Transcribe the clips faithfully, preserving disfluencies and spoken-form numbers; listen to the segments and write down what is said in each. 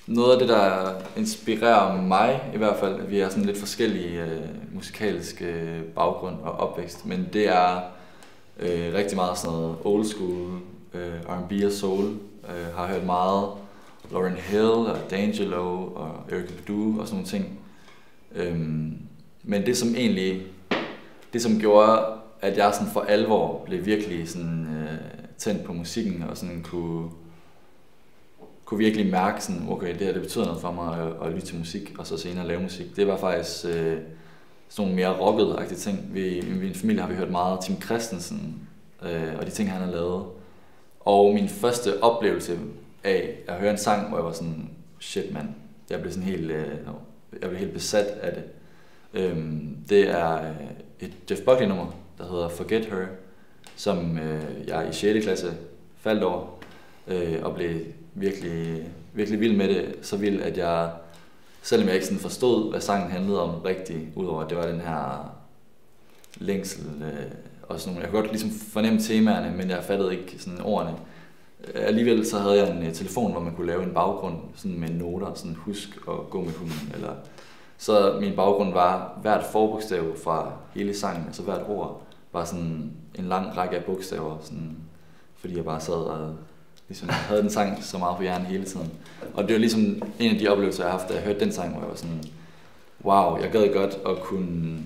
noget af det, der inspirerer mig i hvert fald, vi har sådan lidt forskellige øh, musikalske øh, baggrund og opvækst, men det er øh, rigtig meget sådan noget old school, øh, R and B og soul. Øh, har hørt meget Lauryn Hill og D'Angelo og Erykah Badu og sådan nogle ting. Øhm, men det som egentlig, det som gjorde, at jeg sådan for alvor blev virkelig sådan øh, tændt på musikken og sådan kunne kunne virkelig mærke sådan, okay, det her det betyder noget for mig at, at lytte til musik og så senere lave musik. Det var faktisk øh, sådan nogle mere rockede-agtige ting. Vi, i min familie har vi hørt meget Tim Christensen øh, og de ting han har lavet. Og min første oplevelse af at høre en sang, hvor jeg var sådan, shit mand, jeg blev sådan helt, øh, jeg blev helt besat af det. Øhm, det er et Jeff Buckley nummer, der hedder Forget Her, som øh, jeg i sjette klasse faldt over øh, og blev virkelig, virkelig vild med det. Så vild, at jeg, selvom jeg ikke sådan forstod, hvad sangen handlede om rigtigt, udover at det var den her længsel øh, og sådan nogle, jeg kunne godt ligesom fornemme temaerne, men jeg fattede ikke sådan ordene. Alligevel så havde jeg en telefon, hvor man kunne lave en baggrund sådan med noter, sådan husk at gå med hunden, eller så min baggrund var hvert forbogstav fra hele sangen, altså hvert ord var sådan en lang række af bogstaver, sådan, fordi jeg bare sad og ligesom havde den sang så meget på hjernen hele tiden. Og det var ligesom en af de oplevelser, jeg har haft, da jeg hørte den sang, hvor jeg var sådan, wow, jeg gad godt at kunne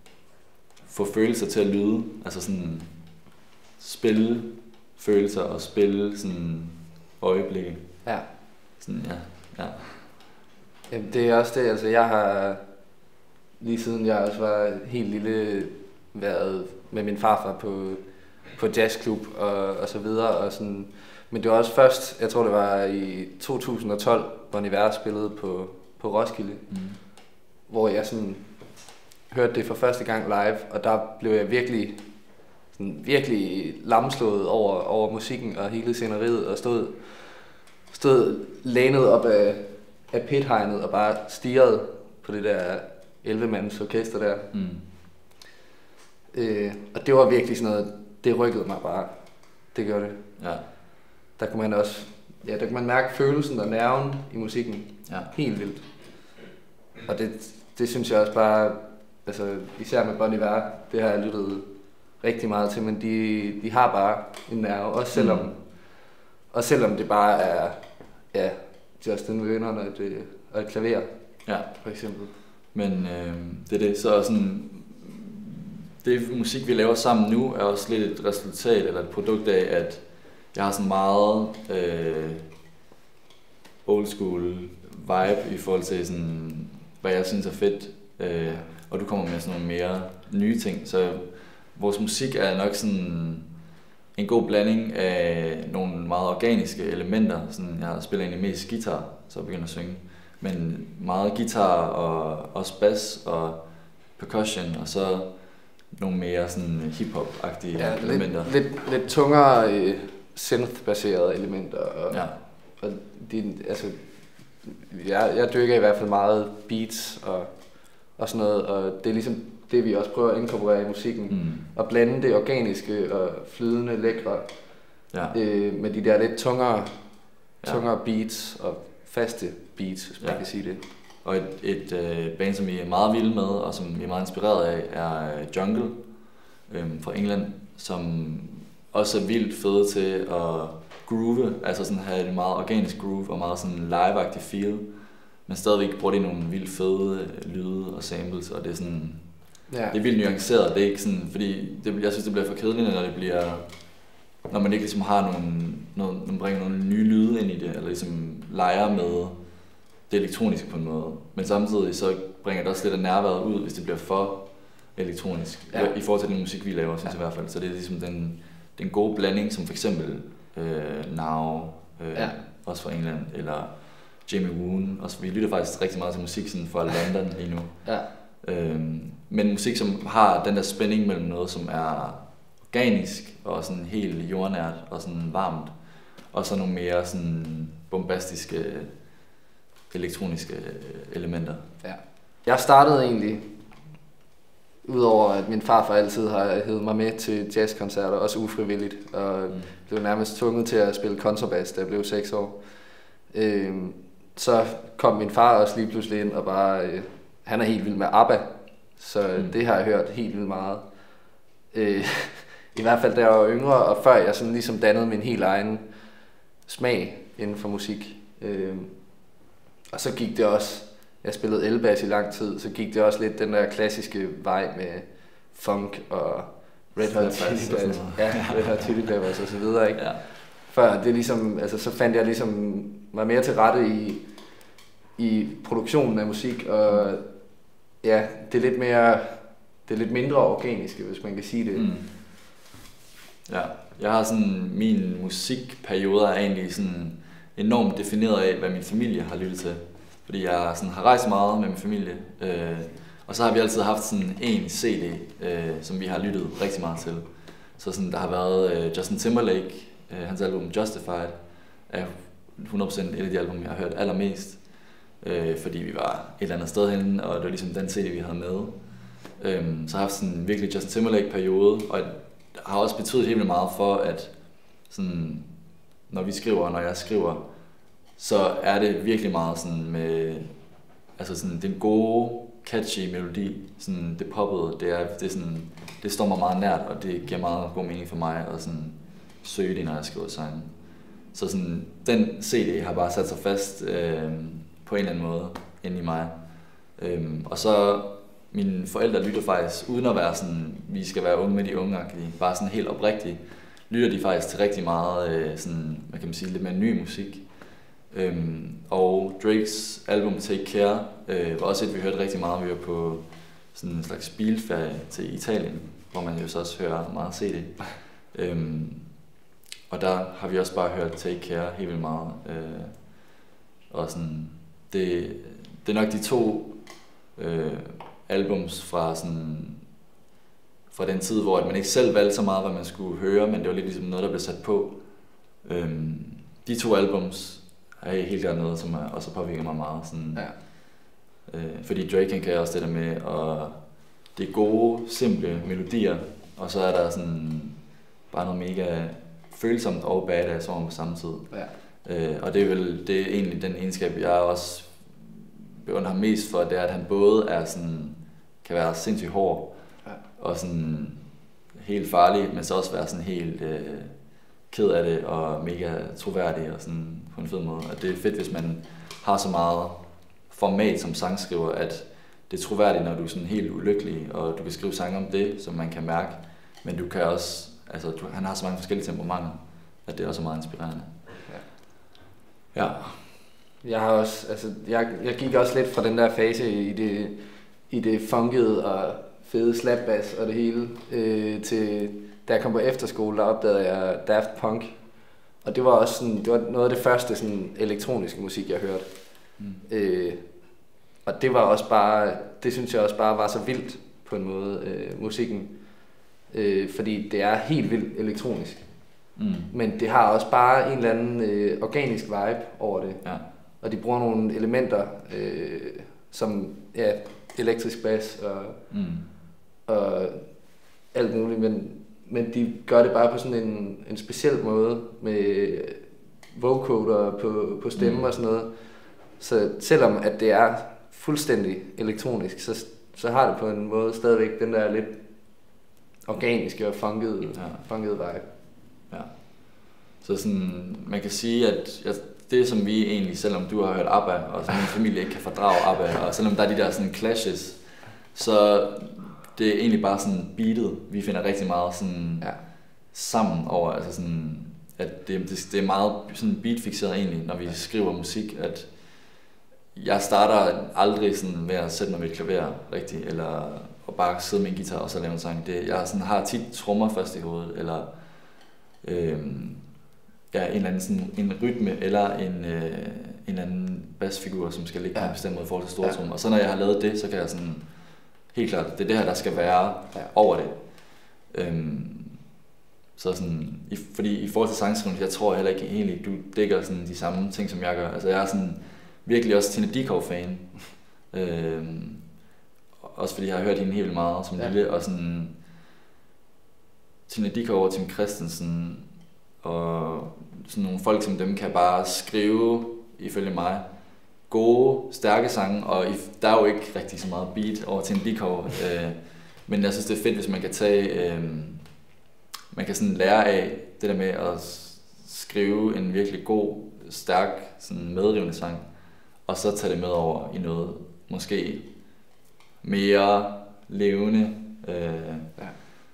få følelser til at lyde, altså sådan spille følelser og spille sådan øjeblikke. Ja. Sådan, ja, ja. Jamen, det er også det, altså jeg har lige siden jeg også var helt lille været med min farfar på, på jazzklub og, og så videre, og sådan, men det var også først, jeg tror det var i to tusind og tolv, hvor Nirvana spillede på, på Roskilde, mm. hvor jeg sådan hørte det for første gang live, og der blev jeg virkelig sådan virkelig lamslået over, over musikken og hele sceneriet, og stod, stod lænet op af, af pithegnet og bare stirrede på det der elleve-mands orkester der. Mm. Øh, og det var virkelig sådan noget, det rykkede mig bare. Det gjorde det. Ja. Der kunne man også, ja, der kunne man mærke følelsen og nerven i musikken. Ja. Helt vildt. Og det, det synes jeg også bare, altså især med Bon Iver, det har jeg lyttet rigtig meget til, men de, de har bare en nerve, også selvom, mm. også selvom det bare er, ja, Justin Vernon og et, og et klaver, ja. For eksempel. Men øh, det er det, så sådan, det musik vi laver sammen nu er også lidt et resultat eller et produkt af, at jeg har sådan meget øh, old school vibe i forhold til sådan, hvad jeg synes er fedt, øh, og du kommer med sådan nogle mere nye ting, så vores musik er nok sådan en god blanding af nogle meget organiske elementer. Sådan, jeg spiller egentlig mest guitar, så jeg begynder at synge. Men meget guitar og også bass og percussion, og så nogle mere sådan hip-hop-agtige ja, elementer. Lidt, lidt, lidt tungere øh, synth-baserede elementer. Og, ja. og de, altså, jeg, jeg dykker i hvert fald meget beats og, og sådan noget, og det er ligesom det, vi også prøver at inkorporere i musikken, mm. og blande det organiske og flydende, lækre, ja. øh, med de der lidt tungere, tungere ja. beats og faste beats, hvis man ja. kan sige det. Og et, et øh, band, som vi er meget vilde med, og som vi er meget inspireret af, er Jungle øh, fra England, som også er vildt fede til at groove, altså sådan have et meget organisk groove og meget sådan live-agtig feel, men stadigvæk bruger de nogle vildt fede lyde og samples, og det er sådan, ja. det er vildt nuanceret. Det er ikke sådan, fordi det, jeg synes det bliver for kedeligt, når det bliver, når man ikke ligesom har nogle, noget, man bringer nogle nye lyde ind i det, eller ligesom leger med det elektroniske på en måde, men samtidig så bringer det også lidt af nærværet ud, hvis det bliver for elektronisk, ja. i forhold til den musik vi laver, synes ja. jeg i hvert fald. Så det er ligesom den, den gode blanding, som for eksempel øh, Now, øh, ja. også fra England, eller Jamie Woon. Også, vi lytter faktisk rigtig meget til musik sådan fra London lige nu. Ja. Øhm, men musik, som har den der spænding mellem noget, som er organisk og sådan helt jordnært og sådan varmt, og så nogle mere sådan bombastiske elektroniske elementer. Ja. Jeg startede egentlig, udover at min farfar altid har hævet mig med til jazzkoncerter, også ufrivilligt, og mm. blev nærmest tvunget til at spille kontrabas, da jeg blev seks år. Øhm, så kom min far også lige pludselig ind og bare, øh, han er helt vild med ABBA, så mm. det har jeg hørt helt vildt meget. Øh, I hvert fald da jeg var yngre, og før jeg sådan ligesom dannede min helt egen smag inden for musik. Øh, og så gik det også, jeg spillede elbass i lang tid, så gik det også lidt den der klassiske vej med funk og Red Hot Chili Peppers, ja, Red Hot Chili Peppers og så videre, ikke? Ja. Før det ligesom, altså så fandt jeg ligesom mig mere til rette i i produktionen af musik, og ja, det er lidt mere, det er lidt mindre organiske, hvis man kan sige det. Mm. Ja, jeg har sådan, min musikperioder er egentlig sådan enormt defineret af, hvad min familie har lyttet til. Fordi jeg sådan har rejst meget med min familie, øh, og så har vi altid haft sådan en C D, øh, som vi har lyttet rigtig meget til. Så sådan, der har været øh, Justin Timberlake, øh, hans album Justified, er hundrede procent et af de album, jeg har hørt allermest. Øh, fordi vi var et eller andet sted henne, og det var ligesom den C D, vi havde med. Øh, så har jeg haft sådan en virkelig Justin Timberlake-periode, og det har også betydet helt vildt meget for, at sådan, når vi skriver, og når jeg skriver, så er det virkelig meget sådan med, altså sådan den gode, catchy melodi, sådan det poppede, det er, det er sådan, det står mig meget nært, og det giver meget god mening for mig at sådan søge det, når jeg skriver sangen. Så sådan, den C D har bare sat sig fast øh, på en eller anden måde inde i mig. Øhm, og så mine forældre lytter faktisk, uden at være sådan, vi skal være unge med de unge, bare sådan helt oprigtigt, lytter de faktisk til rigtig meget, øh, sådan, hvad kan man sige, lidt mere ny musik. Øhm, og Drakes album Take Care øh, var også et, vi hørte rigtig meget. Vi var på sådan en slags bilferie til Italien, hvor man jo så også hører meget C D. øhm, og der har vi også bare hørt Take Care helt vildt meget. Øh, og sådan, det, det er nok de to øh, albums fra sådan fra den tid, hvor man ikke selv valgte så meget, hvad man skulle høre, men det var lidt ligesom noget, der blev sat på. Øhm, de to albums er helt klart noget, som også påvirker mig meget. Sådan, ja. øh, fordi Drake kan også det der med, og det er gode, simple melodier, og så er der sådan bare noget mega følsomt og badass over på samme tid. Ja. Øh, og det er vel det er egentlig den egenskab, jeg også beundrer ham mest for, det er, at han både er sådan, kan være sindssygt hård, ja. Og sådan helt farlig, men så også være sådan helt øh, ked af det og mega troværdig og sådan på en fed måde. Og det er fedt, hvis man har så meget format som sangskriver, at det er troværdigt, når du er sådan helt ulykkelig, og du kan skrive sange om det, som man kan mærke, men du kan også, altså du, han har så mange forskellige temperamenter, at det er også meget inspirerende. Ja. Ja. Jeg har også, altså jeg, jeg gik også lidt fra den der fase i det, i det funkede og fede slapbass og det hele, øh, til da jeg kom på efterskole, der opdagede jeg Daft Punk. Og det var også sådan, det var noget af det første sådan elektroniske musik, jeg hørte. Mm. Øh, og det var også bare, det synes jeg også bare var så vildt på en måde, øh, musikken. Øh, fordi det er helt vildt elektronisk. Mm. Men det har også bare en eller anden øh, organisk vibe over det. Ja. Og de bruger nogle elementer, øh, som ja, elektrisk bass og, mm. og alt muligt, men, men de gør det bare på sådan en, en speciel måde, med vocoder på, på stemmen mm. og sådan noget. Så selvom at det er fuldstændig elektronisk, så, så har det på en måde stadigvæk den der lidt organiske og funkede, ja. funkede vibe. Ja. Så sådan, man kan sige, at jeg, det som vi egentlig, selvom du har hørt ABBA, og min familie ikke kan fordrage ABBA, og selvom der er de der sådan clashes, så det er egentlig bare sådan beatet, vi finder rigtig meget sådan ja. sammen over, altså sådan, at det, det, det er meget sådan beatfixeret egentlig, når vi skriver musik, at jeg starter aldrig sådan med at sætte mig ved et klaver rigtigt, eller og bare sidde med en guitar og så lave en sang. Det, jeg sådan har tit trommer først i hovedet, eller øhm, ja, en eller anden sådan, en rytme, eller en, øh, en eller anden bassfigur, som skal ligge ja. på en bestemt måde i forhold til store trommer. Og så når jeg har lavet det, så kan jeg sådan, helt klart, det er det her, der skal være ja. over det. Øhm, så sådan, i, fordi i forhold til sangskrivning, jeg tror heller ikke egentlig, du dækker sådan de samme ting, som jeg gør. Altså jeg er sådan virkelig også Tina Dickow-fan. øhm, også fordi jeg har hørt hende helt meget som ja. lille, og sådan Tina Dickow og Tim Christensen, og sådan nogle folk som dem kan bare skrive, ifølge mig, gode, stærke sange, og der er jo ikke rigtig så meget beat over til en beatcover. øh, men jeg synes, det er fedt, hvis man kan tage, øh, man kan sådan lære af det der med at skrive en virkelig god, stærk, sådan medrivende sang, og så tage det med over i noget måske mere levende. Øh, ja.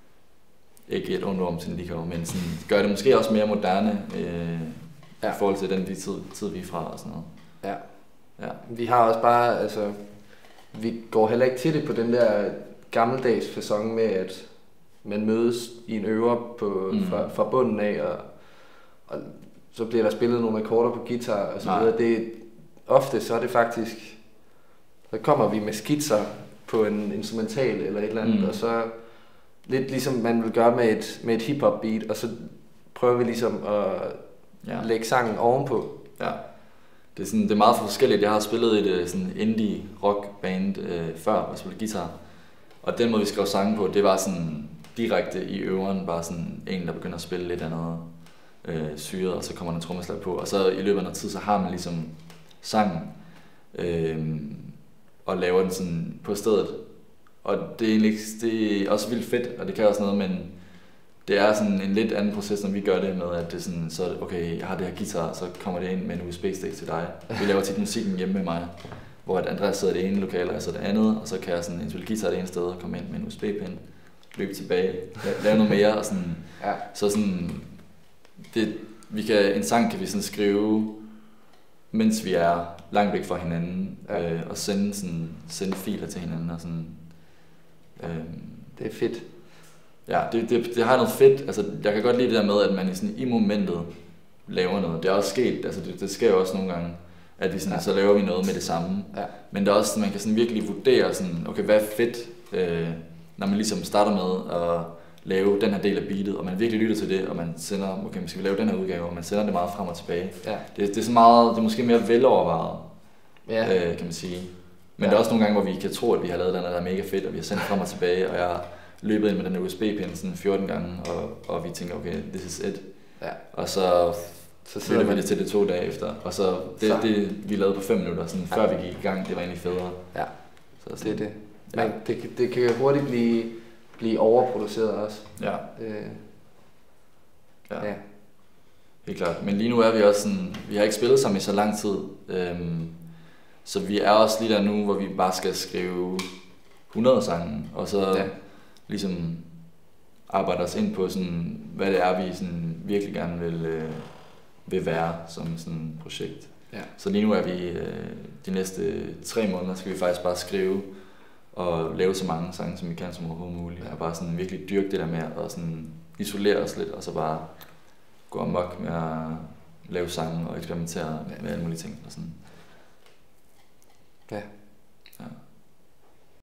Ikke et ondt om til en beatcover, men sådan, gør det måske også mere moderne øh, ja. I forhold til den de tid, tid vi er fra og sådan noget. Ja. Ja. Vi har også bare, altså, vi går heller ikke til det på den der gammeldags facon med, at man mødes i en øver på, mm. fra, fra bunden af, og, og så bliver der spillet nogle akkorder på guitar og så videre. Det, ofte så er det faktisk, så kommer vi med skitser på en instrumental eller et eller andet, mm. og så lidt ligesom man vil gøre med et, med et hip-hop beat, og så prøver vi ligesom at ja. lægge sangen ovenpå. Ja. Det er, sådan, det er meget forskelligt. Jeg har spillet i et sådan indie rock band øh, før, hvor jeg spillede guitar. Og den måde vi skrev sange på, det var sådan direkte i øveren, bare sådan en, der begynder at spille lidt andet øh, syret, og så kommer der en trommeslag på. Og så i løbet af noget tid, så har man ligesom sangen, øh, og laver den sådan på stedet. Og det er egentlig det er også vildt fedt, og det kan også noget, men det er sådan en lidt anden proces, når vi gør det med, at det er sådan, så okay, jeg har det her guitar, så kommer det ind med en U S B-stik til dig. Vi laver tit musikken hjemme med mig, hvor at Andreas sidder i det ene lokale, og jeg sidder det andet, og så kan jeg sådan indspille guitar det ene sted, og komme ind med en U S B-pind, løbe tilbage, lave noget mere, og sådan, ja. Så sådan, det, vi kan, en sang kan vi sådan skrive, mens vi er langt væk fra hinanden, ja. øh, og sende, sådan, sende filer til hinanden, og sådan. Øh, det er fedt. Ja, det, det, det har noget fedt. Altså, jeg kan godt lide det der med, at man sådan, i momentet laver noget. Det er også sket, altså det, det sker jo også nogle gange, at vi sådan, ja. Så laver vi noget med det samme. Ja. Men der er også, man kan sådan virkelig vurdere, sådan, okay, hvad er fedt, øh, når man ligesom starter med at lave den her del af beatet, og man virkelig lytter til det, og man sender, okay, man skal lave den her udgave, og man sender det meget frem og tilbage. Ja. Det, det er så meget, det er måske mere velovervejet, ja. øh, kan man sige. Men ja. Der er også nogle gange, hvor vi kan tro, at vi har lavet den, der er mega fedt, og vi har sendt frem og tilbage, og jeg løbet ind med den der U S B-pind sådan fjorten gange, og, og vi tænker, okay, this is it. Ja. Og så, så flytter vi det til det to dage efter. Og så det, så. det vi lavede på fem minutter, sådan, ja. Før vi gik i gang, det var egentlig federe. Ja, så sådan, det er det. Men ja. det, det kan hurtigt blive, blive overproduceret også. Ja. Øh. Ja. Ja. Helt klart. Men lige nu er vi også sådan, vi har ikke spillet sammen i så lang tid. Øhm, så vi er også lige der nu, hvor vi bare skal skrive hundrede sange, og så ja. Ligesom arbejde os ind på sådan, hvad det er, vi sådan virkelig gerne vil, øh, vil være som sådan et projekt. Ja. Så lige nu er vi øh, de næste tre måneder, skal vi faktisk bare skrive og lave så mange sange, som vi kan som overhovedet muligt. Ja. Og bare sådan virkelig dyrke det der med at sådan isolere os lidt, og så bare gå amok med at lave sange og eksperimentere ja. Med alle mulige ting. Og sådan. Ja.